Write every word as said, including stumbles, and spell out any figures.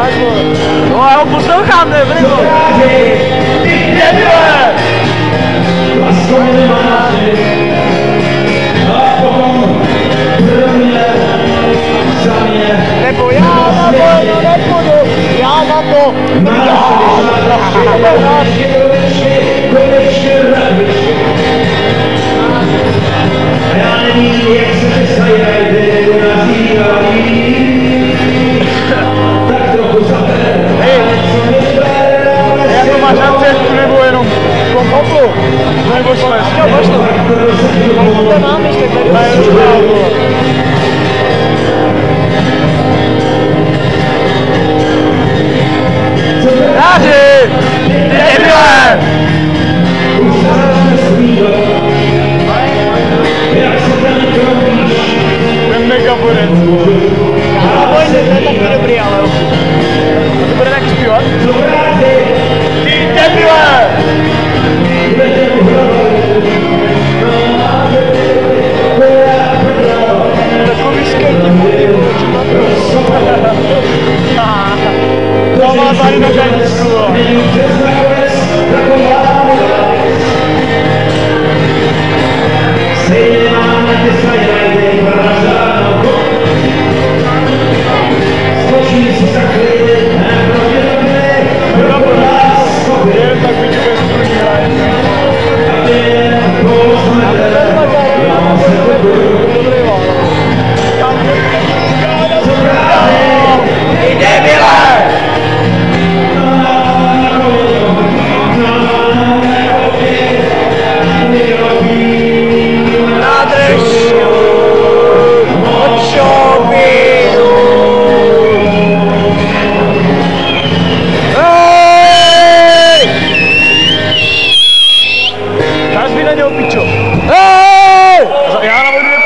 No já ho poslouchám, ne, vlivu. Ty debile! Nebo já na to nepůjdu, já na to, já na to. Já nevím, jak se přestajete, nazývají. Tak trochu zaber. Hej, jako máš akcentu nebo jenom kompotlu? Nebo jsme? Jo, možno. Kompotlu mám ještě tady. A jenom škálu. Rádi! Debile! Ten megabonec. Já bojím, že to je taky dobrý, ale... A to bude taky zpívat? Ty debile! Takový skejtí můj, to má tady na tenisku. Já na vodu